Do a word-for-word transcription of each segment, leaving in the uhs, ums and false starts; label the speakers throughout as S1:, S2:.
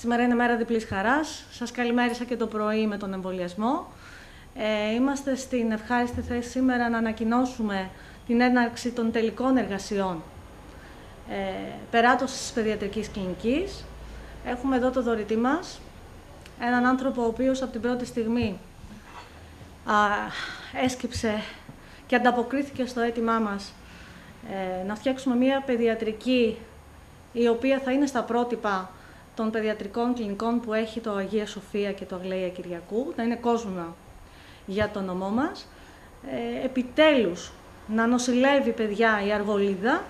S1: Σήμερα είναι μέρα διπλής χαράς. Σας καλημέρισα και το πρωί με τον εμβολιασμό. Ε, είμαστε στην ευχάριστη θέση σήμερα να ανακοινώσουμε την έναρξη των τελικών εργασιών ε, περάτωσης της παιδιατρικής κλινικής. Έχουμε εδώ το δωρητή μας, έναν άνθρωπο ο οποίος από την πρώτη στιγμή α, έσκυψε και ανταποκρίθηκε στο αίτημά μας ε, να φτιάξουμε μια παιδιατρική η οποία θα είναι στα πρότυπα των παιδιατρικών κλινικών που έχει το Αγία Σοφία και το Αγλαία Κυριακού, να είναι κόσμημα για το νομό μας. Ε, επιτέλους, να νοσηλεύει παιδιά η Αργολίδα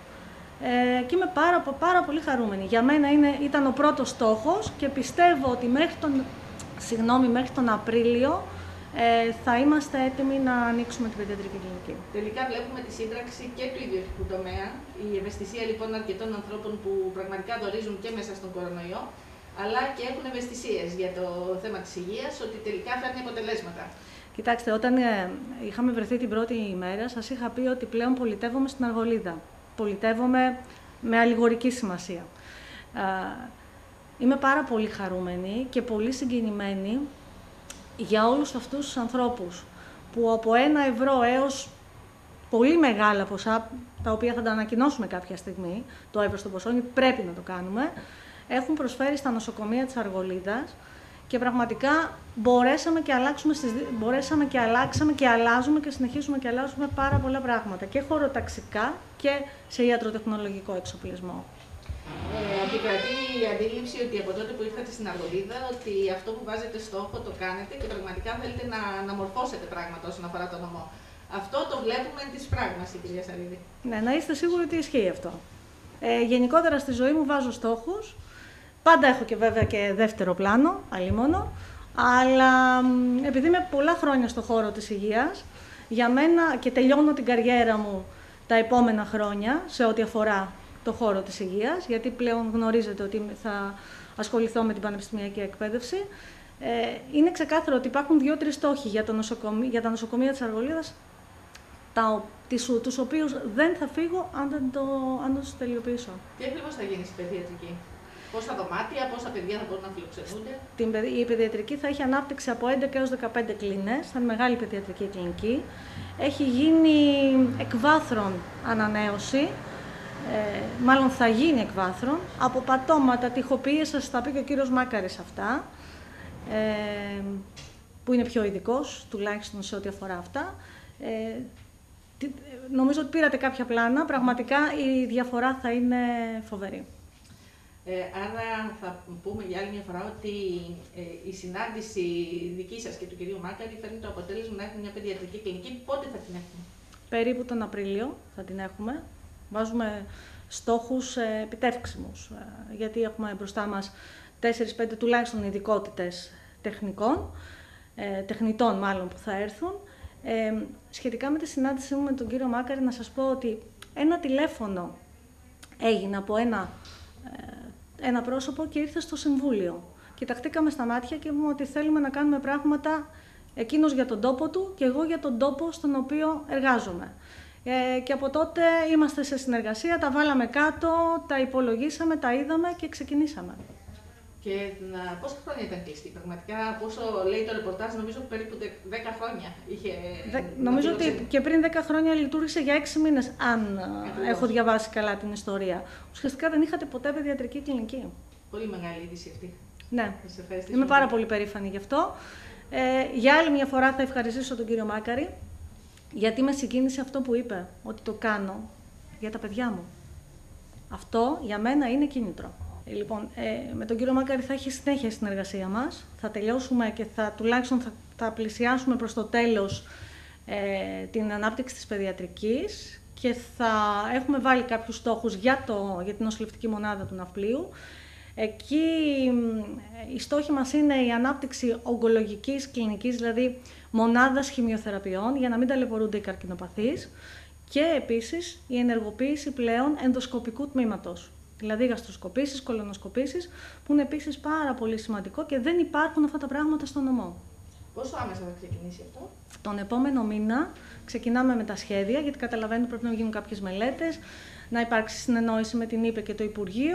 S1: ε, και είμαι πάρα, πάρα πολύ χαρούμενη. Για μένα είναι, ήταν ο πρώτος στόχος και πιστεύω ότι μέχρι τον, συγγνώμη, μέχρι τον Απρίλιο ε, θα είμαστε έτοιμοι να ανοίξουμε την παιδιατρική κλινική.
S2: Τελικά βλέπουμε τη σύντραξη και του ιδιωτικού τομέα, η ευαισθησία λοιπόν αρκετών ανθρώπων που πραγματικά δορίζουν και μέσα στον κορονοϊό, αλλά και έχουν ευαισθησίες για το θέμα της υγείας, ότι τελικά φέρνει αποτελέσματα.
S1: Κοιτάξτε, όταν ε, είχαμε βρεθεί την πρώτη ημέρα, σας είχα πει ότι πλέον πολιτεύομαι στην Αργολίδα. Πολιτεύομαι με αλληγορική σημασία. Ε, είμαι πάρα πολύ χαρούμενη και πολύ συγκινημένη για όλους αυτούς τους ανθρώπους που από ένα ευρώ έως πολύ μεγάλα ποσά, τα οποία θα τα ανακοινώσουμε κάποια στιγμή, το ευρώ στο ποσό, πρέπει να το κάνουμε, έχουν προσφέρει στα νοσοκομεία της Αργολίδας και πραγματικά μπορέσαμε και, αλλάξουμε στις, μπορέσαμε και αλλάξαμε και αλλάζουμε και συνεχίζουμε και αλλάζουμε πάρα πολλά πράγματα και χωροταξικά και σε ιατροτεχνολογικό εξοπλισμό.
S2: Ε, Αντικρατεί η αντίληψη ότι από τότε που ήρθατε στην Αργολίδα, ότι αυτό που βάζετε στόχο το κάνετε και πραγματικά θέλετε να αναμορφώσετε πράγματα όσον αφορά το νομό. Αυτό το βλέπουμε εν της πράγμας, κυρία Σαρίδη.
S1: Ναι, να είστε σίγουροι ότι ισχύει αυτό. Ε, γενικότερα στη ζωή μου βάζω στόχους. Πάντα έχω και βέβαια και δεύτερο πλάνο, αλλήμονο. Αλλά επειδή είμαι πολλά χρόνια στο χώρο της υγείας, για μένα και τελειώνω την καριέρα μου τα επόμενα χρόνια σε ό,τι αφορά το χώρο της υγείας, γιατί πλέον γνωρίζετε ότι θα ασχοληθώ με την πανεπιστημιακή εκπαίδευση. Ε, είναι ξεκάθαρο ότι υπάρχουν δύο-τρεις στόχοι για, το νοσοκομεία, για τα νοσοκομεία της Αργολίδας, τα, τις, τους οποίους δεν θα φύγω αν δεν το, αν το τελειοποιήσω.
S2: Τι ακριβώς θα γίνει στην παιδιατρική? Πόσα δωμάτια, πόσα παιδιά θα μπορούν να φιλοξενούνται?
S1: Την, η παιδιατρική θα έχει ανάπτυξη από έντεκα έως δεκαπέντε κλίνες, θα είναι μεγάλη παιδιατρική κλινική. Έχει γίνει εκβάθρον ανανέωση. Ε, μάλλον θα γίνει εκβάθρον, από πατώματα, τοιχοποιίες, σας τα πει και ο κύριος Μάκαρης αυτά, ε, που είναι πιο ειδικός, τουλάχιστον σε ό,τι αφορά αυτά. Ε, τι, νομίζω ότι πήρατε κάποια πλάνα, πραγματικά η διαφορά θα είναι φοβερή.
S2: Ε, άρα θα πούμε για άλλη μια φορά ότι ε, η συνάντηση δική σας και του κυρίου Μάκαρη φέρνει το αποτέλεσμα να έχουμε μια παιδιατρική κλινική. Πότε θα την έχουμε?
S1: Περίπου τον Απρίλιο θα την έχουμε. Βάζουμε στόχους ε, επιτεύξιμους, ε, γιατί έχουμε μπροστά μας τέσσερις πέντε τουλάχιστον ειδικότητες τεχνικών, ε, τεχνητών μάλλον που θα έρθουν. Ε, σχετικά με τη συνάντησή μου με τον κύριο Μάκαρη, να σας πω ότι ένα τηλέφωνο έγινε από ένα, ε, ένα πρόσωπο και ήρθε στο Συμβούλιο. Κοιταχτήκαμε στα μάτια και είπαμε ότι θέλουμε να κάνουμε πράγματα, εκείνος για τον τόπο του και εγώ για τον τόπο στον οποίο εργάζομαι. Ε, και από τότε είμαστε σε συνεργασία, τα βάλαμε κάτω, τα υπολογίσαμε, τα είδαμε και ξεκινήσαμε.
S2: Και να, πόσα χρόνια ήταν κλειστή, πραγματικά, πόσο λέει το ρεπορτάζ, νομίζω περίπου δέκα χρόνια είχε...
S1: Δε, νομίζω ότι και πριν δέκα χρόνια λειτουργήσε για έξι μήνες, αν Ακριβώς. έχω διαβάσει καλά την ιστορία. Ουσιαστικά δεν είχατε ποτέ παιδιατρική κλινική.
S2: Πολύ μεγάλη είδηση αυτή.
S1: Ναι, είμαι πάρα πολύ περήφανη γι' αυτό. Ε, για άλλη μια φορά θα ευχαριστήσω τον κύριο Μάκαρη, γιατί με συγκίνησε αυτό που είπε, ότι το κάνω για τα παιδιά μου. Αυτό για μένα είναι κίνητρο. Ε, λοιπόν, ε, με τον κύριο Μάκαρη θα έχει συνέχεια η συνεργασία μας. Θα τελειώσουμε και θα, τουλάχιστον θα, θα πλησιάσουμε προς το τέλος ε, την ανάπτυξη της παιδιατρικής και θα έχουμε βάλει κάποιους στόχους για, το, για την νοσηλευτική μονάδα του Ναυπλίου. Εκεί η στόχη μας είναι η ανάπτυξη ογκολογικής κλινικής, δηλαδή μονάδας χημειοθεραπείων, για να μην ταλαιπωρούνται οι καρκινοπαθείς, και επίσης η ενεργοποίηση πλέον ενδοσκοπικού τμήματος, δηλαδή γαστροσκοπήσεις, κολονοσκοπήσεις, που είναι επίσης πάρα πολύ σημαντικό και δεν υπάρχουν αυτά τα πράγματα στο νομό.
S2: Πόσο άμεσα θα ξεκινήσει αυτό?
S1: Τον επόμενο μήνα ξεκινάμε με τα σχέδια, γιατί καταλαβαίνετε πρέπει να γίνουν κάποιες μελέτες, να υπάρξει συνεννόηση με την ΥΠΕ και το Υπουργείο.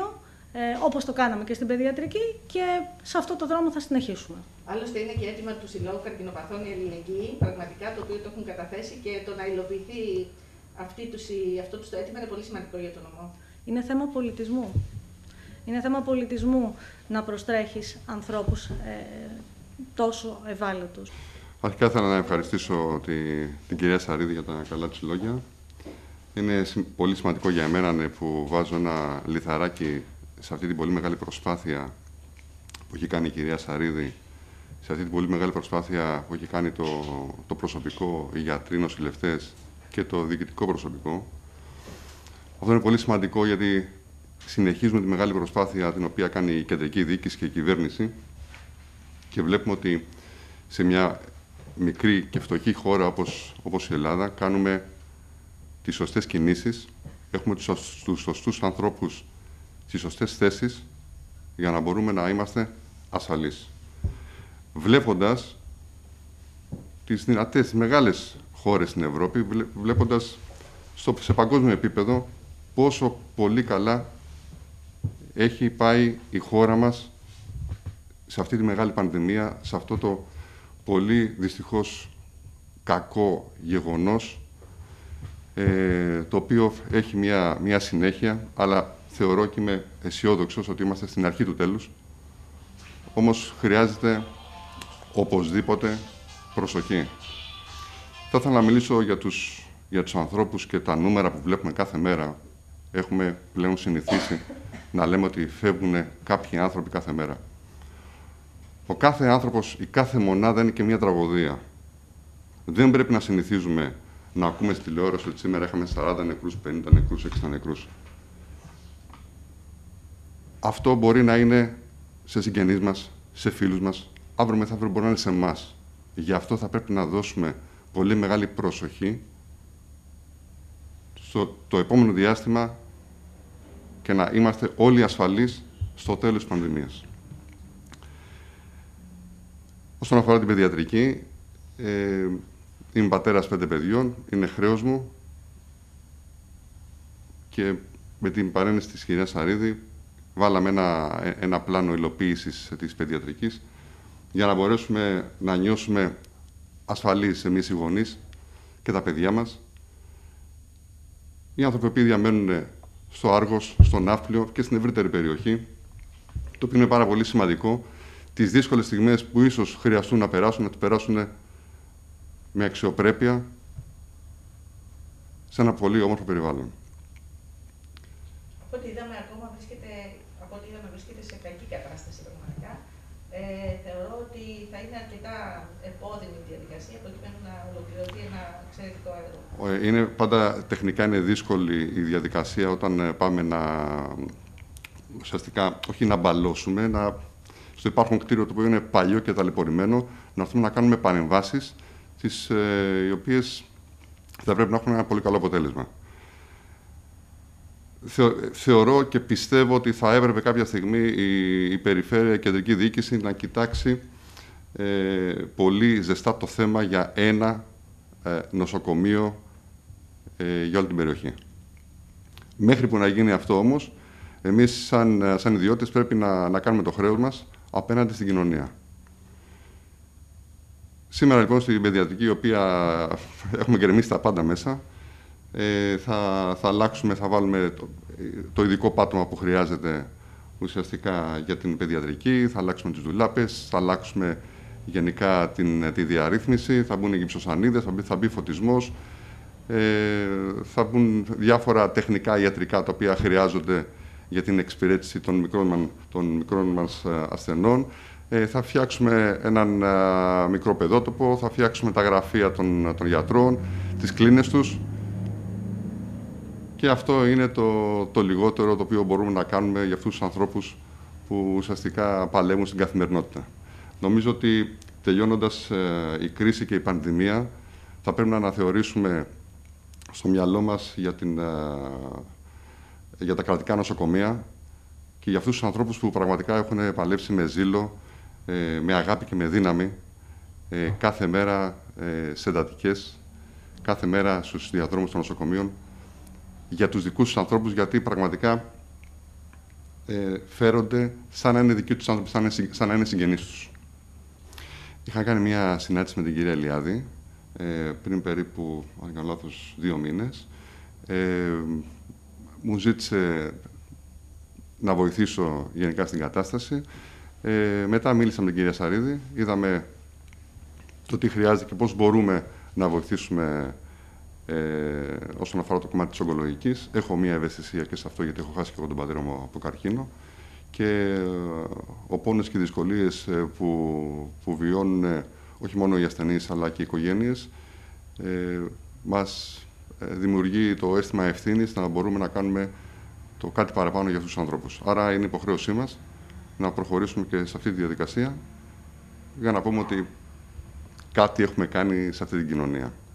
S1: ε, όπως το κάναμε και στην παιδιατρική, και σε αυτό το δρόμο θα συνεχίσουμε.
S2: Άλλωστε, είναι και έτοιμα του Συλλόγου Καρκινοπαθών η Αλληλεγγύη, πραγματικά, το οποίο το έχουν καταθέσει, και το να υλοποιηθεί αυτή τους, αυτό τους το αίτημα είναι πολύ σημαντικό για τον νομό. Είναι
S1: θέμα πολιτισμού. Είναι θέμα πολιτισμού να προστρέχεις ανθρώπους ε, τόσο ευάλωτους.
S3: Αρχικά ήθελα να ευχαριστήσω τη, την κυρία Σαρίδη για τα καλά της λόγια. Είναι πολύ σημαντικό για εμένα που βάζω ένα λιθαράκι σε αυτή την πολύ μεγάλη προσπάθεια που έχει κάνει η κυρία Σαρίδη, σε αυτή την πολύ μεγάλη προσπάθεια που έχει κάνει το, το προσωπικό, οι γιατροί, οι νοσηλευτές και το διοικητικό προσωπικό. Αυτό είναι πολύ σημαντικό γιατί συνεχίζουμε τη μεγάλη προσπάθεια την οποία κάνει η κεντρική διοίκηση και η κυβέρνηση και βλέπουμε ότι σε μια μικρή και φτωχή χώρα όπως, όπως η Ελλάδα κάνουμε τις σωστές κινήσεις, έχουμε τους, τους σωστούς ανθρώπους στις σωστές θέσεις για να μπορούμε να είμαστε ασφαλείς. Βλέποντας τις δυνατές, τις μεγάλες χώρες στην Ευρώπη, βλέποντας στο, σε παγκόσμιο επίπεδο πόσο πολύ καλά έχει πάει η χώρα μας σε αυτή τη μεγάλη πανδημία, σε αυτό το πολύ δυστυχώς κακό γεγονός, ε, το οποίο έχει μια, μια συνέχεια, αλλά θεωρώ και είμαι αισιόδοξος ότι είμαστε στην αρχή του τέλους. Όμως χρειάζεται οπωσδήποτε προσοχή. Θα ήθελα να μιλήσω για τους, για τους ανθρώπους και τα νούμερα που βλέπουμε κάθε μέρα. Έχουμε πλέον συνηθίσει να λέμε ότι φεύγουν κάποιοι άνθρωποι κάθε μέρα. Ο κάθε άνθρωπος, η κάθε μονάδα είναι και μια τραγωδία. Δεν πρέπει να συνηθίζουμε να ακούμε στη τηλεόραση ότι σήμερα είχαμε σαράντα νεκρούς, πενήντα νεκρούς, εξήντα νεκρούς. Αυτό μπορεί να είναι σε συγγενείς μας, σε φίλους μας, αύριο μεθαύριο μπορεί να είναι σε εμάς. Γι' αυτό θα πρέπει να δώσουμε πολύ μεγάλη προσοχή στο το επόμενο διάστημα και να είμαστε όλοι ασφαλείς στο τέλος της πανδημίας. Όσον αφορά την παιδιατρική, ε, είμαι πατέρας πέντε παιδιών, είναι χρέος μου και με την παρένεση της κυρίας Σαρίδη βάλαμε ένα, ένα πλάνο υλοποίησης της παιδιατρικής για να μπορέσουμε να νιώσουμε ασφαλείς εμείς οι γονείς και τα παιδιά μας. Οι άνθρωποι που διαμένουν στο Άργος, στο Ναύπλιο και στην ευρύτερη περιοχή, το οποίο είναι πάρα πολύ σημαντικό, τις δύσκολες στιγμές που ίσως χρειαστούν να περάσουν, να τις περάσουν με αξιοπρέπεια σε ένα πολύ όμορφο περιβάλλον.
S2: Από ό,τι είδαμε, ακόμα βρίσκεται, από ό,τι είδαμε, βρίσκεται σε κακή κατάσταση πραγματικά. Ε, θεωρώ ότι θα είναι αρκετά επώδυνη η διαδικασία προκειμένου να ολοκληρωθεί ένα εξαιρετικό έργο.
S3: Είναι, πάντα τεχνικά είναι δύσκολη η διαδικασία όταν πάμε να, ουσιαστικά, όχι να μπαλώσουμε, να, στο υπάρχον κτίριο το οποίο είναι παλιό και ταλαιπωρημένο, να έρθουμε να κάνουμε παρεμβάσεις, τις, ε, οι οποίες θα πρέπει να έχουν ένα πολύ καλό αποτέλεσμα. Θεω, θεωρώ και πιστεύω ότι θα έπρεπε κάποια στιγμή η, η Περιφέρεια, η Κεντρική Διοίκηση να κοιτάξει ε, πολύ ζεστά το θέμα για ένα ε, νοσοκομείο ε, για όλη την περιοχή. Μέχρι που να γίνει αυτό όμως, εμείς σαν, σαν ιδιώτες πρέπει να, να κάνουμε το χρέος μας απέναντι στην κοινωνία. Σήμερα λοιπόν στην παιδιατρική, η οποία έχουμε γκρεμίσει τα πάντα μέσα, ε, θα, θα αλλάξουμε, θα βάλουμε το, το ειδικό πάτωμα που χρειάζεται ουσιαστικά για την παιδιατρική, θα αλλάξουμε τις ντουλάπες, θα αλλάξουμε γενικά την, τη διαρρύθμιση, θα μπουν οι γυψοσανίδες, θα μπει, θα μπει φωτισμός, ε, θα μπουν διάφορα τεχνικά ιατρικά τα οποία χρειάζονται για την εξυπηρέτηση των μικρών, των μικρών μας ασθενών. Ε, θα φτιάξουμε έναν α, μικρό παιδότοπο, θα φτιάξουμε τα γραφεία των, των γιατρών, τις κλίνες τους. Και αυτό είναι το, το λιγότερο το οποίο μπορούμε να κάνουμε για αυτούς τους ανθρώπους που ουσιαστικά παλεύουν στην καθημερινότητα. Νομίζω ότι τελειώνοντας ε, η κρίση και η πανδημία, θα πρέπει να αναθεωρήσουμε στο μυαλό μας για, την, ε, για τα κρατικά νοσοκομεία και για αυτούς τους ανθρώπους που πραγματικά έχουν παλέψει με ζήλο, ε, με αγάπη και με δύναμη, ε, κάθε μέρα ε, σε εντατικές, κάθε μέρα στους διαδρόμους των νοσοκομείων, για τους δικούς τους ανθρώπους, γιατί πραγματικά ε, φέρονται σαν να είναι δικοί τους άνθρωποι, σαν να είναι, σαν να είναι συγγενείς τους. Είχα κάνει μια συνάντηση με την κυρία Ελιάδη, ε, πριν περίπου, αν δεν κάνω λάθος, δύο μήνες. Ε, μου ζήτησε να βοηθήσω γενικά στην κατάσταση. Ε, μετά μίλησα με την κυρία Σαρίδη, είδαμε το τι χρειάζεται και πώς μπορούμε να βοηθήσουμε ε, όσον αφορά το κομμάτι της ογκολογικής. Έχω μία ευαισθησία και σε αυτό, γιατί έχω χάσει και εγώ τον πατέρα μου από καρκίνο. Και ε, ο πόνος και οι δυσκολίες ε, που, που βιώνουν ε, όχι μόνο οι ασθενείς αλλά και οι οικογένειες ε, μας ε, δημιουργεί το αίσθημα ευθύνης να μπορούμε να κάνουμε το κάτι παραπάνω για αυτούς τους ανθρώπους. Άρα είναι υποχρέωσή μας να προχωρήσουμε και σε αυτή τη διαδικασία για να πούμε ότι κάτι έχουμε κάνει σε αυτή την κοινωνία.